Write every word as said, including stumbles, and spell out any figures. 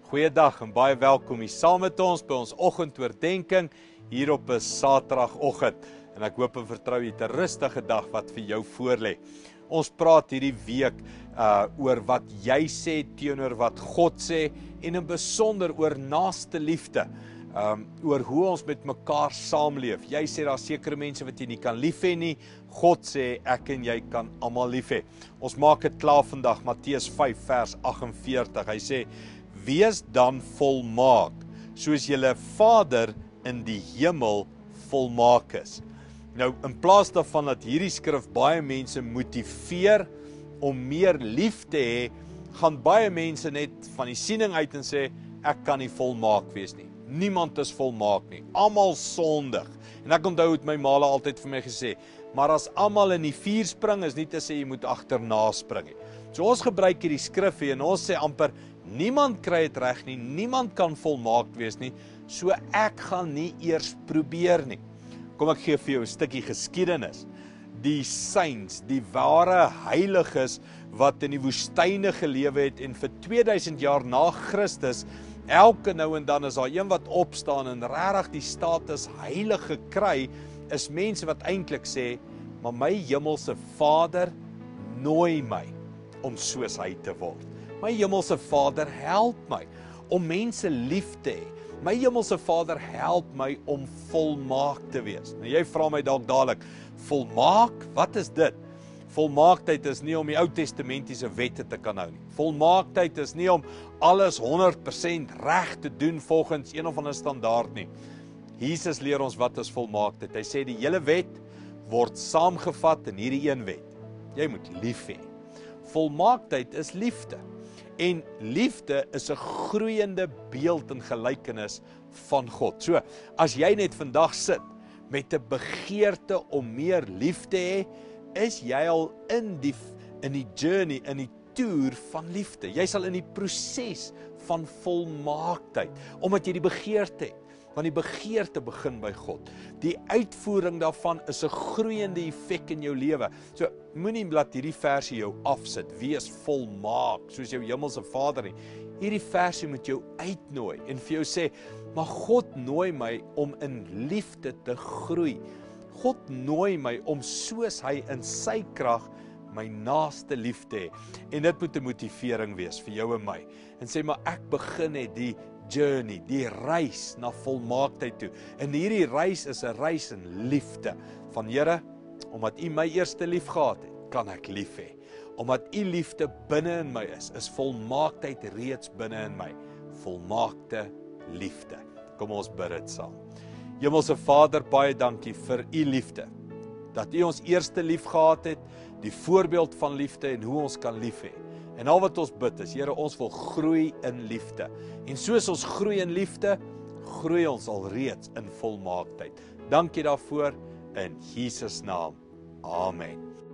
Goeiedag en baie welkom hier saam met ons by ons oggendoordenking hier op 'n Saterdagoggend. En ek hoop en vertrou jy het 'n rustige dag wat vir jou voorlê. Ons praat hierdie week uh, oor wat jy sê teenoor wat God sê en in besonder oor naaste liefde. Um, oor hoe ons met mekaar saamleef. Jy sê daar sekere mense wat jy nie kan lief hê nie. God sê ek en jy kan almal lief hê. Ons maak dit klaar vandag, Matteus vyf vers agt en veertig. Hy sê: Wees dan volmaak, soos julle Vader in die hemel volmaak is. Nou, in plaas daarvan dat hierdie skrif baie mense motiveer om meer lief te hê, gaan baie mense net van die siening uit en sê, ek kan nie volmaak wees nie. Niemand is volmaak nie. Almal sondig. En ek onthou het my maale altyd vir my gesê, maar as almal in die vuur spring, is nie te sê jy moet agterna spring nie. So ons gebruik hierdie skrif hier en ons sê amper, niemand kry dit reg nie, niemand kan volmaak wees nie, so ek gaan nie eers probeer nie. Kom ek gee vir jou 'n stukkie geskiedenis. Die saints, die ware heiliges wat in die woestyne gelewe het en vir tweeduisend jaar na Christus, elke nou en dan is daar een wat opstaan en regtig die status heilig gekry, is mense wat eintlik sê, maar my hemelse Vader nooi my om soos hy te word. My hemelse Vader help my om mense lief te hê. My hemelse Vader help my om volmaak te wees. Nou jy vra my dalk dadelik, volmaak? Wat is dit? Volmaaktheid is nie om die Ou Testamentiese wette te kan hou nie. Volmaaktheid is nie om alles honderd persent reg te doen volgens een of ander standaard nie. Jesus leer ons wat is volmaaktheid. Hy sê die hele wet word saamgevat in hierdie een wet. Jy moet lief hê. Volmaaktheid is liefde. En liefde is 'n groeiende beeld en gelykenis van God. So, as jy net vandag sit met 'n begeerte om meer lief te hê, is jy al in die in die journey, in die toer van liefde. Jy sal in die proses van volmaaktheid, omdat jy die begeerte het. Want die begeerte begin by God. Die uitvoering daarvan is 'n groeiende effek in jou lewe. So, moenie laat hierdie versie jou afsit. Wees volmaak, soos jou hemelse Vader nie. Hierdie versie moet jou uitnooi en vir jou sê, maar God nooi my om in liefde te groei. God nooi my om soos hy in sy krag my naaste lief te hê. En dit moet 'n motivering wees vir jou en my. En sê, maar ek begin net die journey, die reis na volmaaktheid toe. En hierdie reis is 'n reis in liefde. Van Here, omdat U my eerste lief gehad het, kan ek lief hê. Omdat U liefde binne in my is, is volmaaktheid reeds binne in my. Volmaakte liefde. Kom ons bid dit saam. Hemelse Vader, baie dankie vir U liefde. Dat U ons eerste lief gehad het, die voorbeeld van liefde en hoe ons kan lief hê. En al wat ons bid is, Here, ons wil groei in liefde. En soos ons groei in liefde, groei ons al reeds in volmaaktheid. Dankie daarvoor in Jesus naam. Amen.